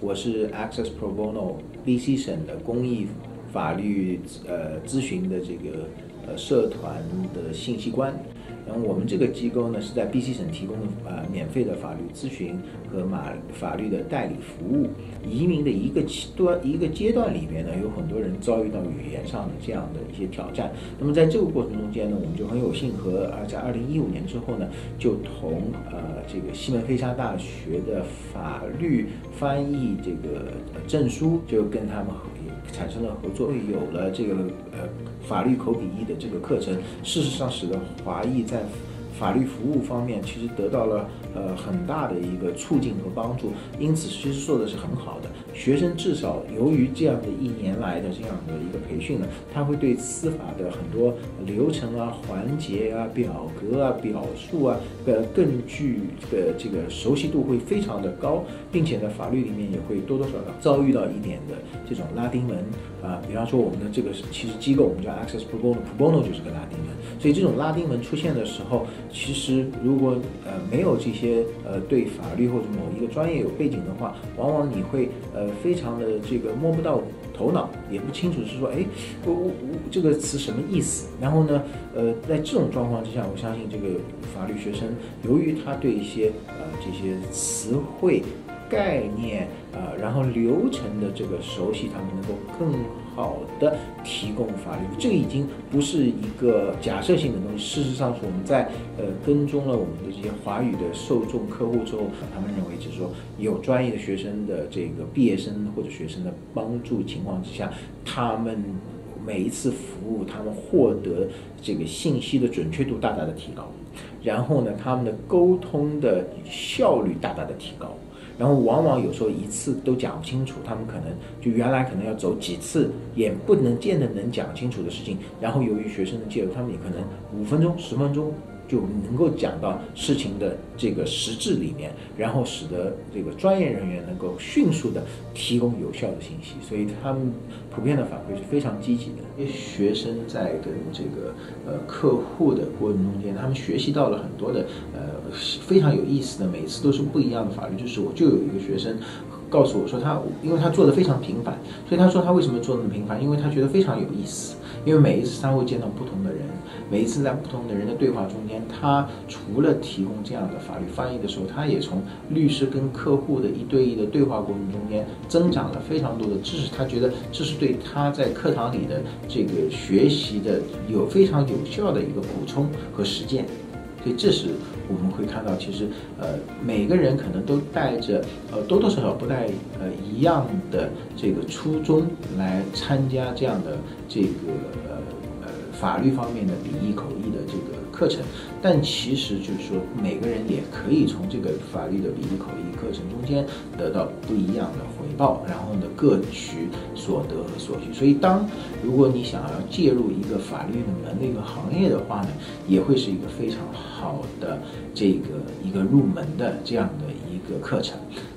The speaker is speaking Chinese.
我是 Access Pro Bono BC 省的公益法律咨询的这个社团的信息官。然后我们这个机构呢是在 BC 省提供免费的法律咨询和法律的代理服务。移民的一个阶段里边呢，有很多人遭遇到语言上的这样的一些挑战。那么在这个过程中间呢，我们就很有幸在2015年之后呢，就同这个西门菲沙大学的法律翻译这个证书，就跟他们产生了合作，有了这个法律口笔译的这个课程。事实上，使得华裔在法律服务方面其实得到了很大的一个促进和帮助，因此其实做的是很好的。学生至少由于这样的1年来的这样的一个培训呢，他会对司法的很多流程啊、环节啊、表格啊、表述啊，更具这个熟悉度会非常的高，并且呢，法律里面也会多多少少遭遇到一点的这种拉丁文啊，比方说我们的这个其实机构我们叫 Access Pro Bono，Pro Bono 就是个拉丁文，所以这种拉丁文出现的时候，其实如果没有这些对法律或者某一个专业有背景的话，往往你会非常的这个摸不到头脑，也不清楚是说，哎，我这个词什么意思？然后呢，在这种状况之下，我相信这个法律学生，由于他对一些这些词汇、概念然后流程的这个熟悉，他们能够更好的提供法律。这个已经不是一个假设性的东西，事实上是我们在跟踪了我们的这些华语的受众客户之后，他们认为就是说有专业的学生的这个毕业生或者学生的帮助情况之下，他们每一次服务，他们获得这个信息的准确度大大的提高，然后呢，他们的沟通的效率大大的提高。然后往往有时候一次都讲不清楚，他们可能就原来可能要走几次也不能见得能讲清楚的事情，然后由于学生的介入，他们也可能5分钟、10分钟就能够讲到事情的这个实质里面，然后使得这个专业人员能够迅速的提供有效的信息，所以他们普遍的反馈是非常积极的。学生在跟这个客户的过程中间，他们学习到了很多的非常有意思的，每次都是不一样的法律知识。我就有一个学生告诉我说，因为他做的非常频繁，所以他说他为什么做那么频繁？因为他觉得非常有意思。因为每一次他会见到不同的人，每一次在不同的人的对话中间，他除了提供这样的法律翻译的时候，他也从律师跟客户的1对1的对话过程中间增长了非常多的知识。他觉得这是对他在课堂里的这个学习的有非常有效的一个补充和实践。所以这是我们会看到，其实每个人可能都带着多多少少不带一样的这个初衷来参加这样的这个法律方面的笔译口译的这个课程，但其实就是说每个人也可以从这个法律的笔译口译课程中间得到不一样的回报，然后呢各取所得和所需。所以如果你想要介入一个法律门的一个行业的话呢，也会是一个非常好的这个一个入门的这样的一个课程。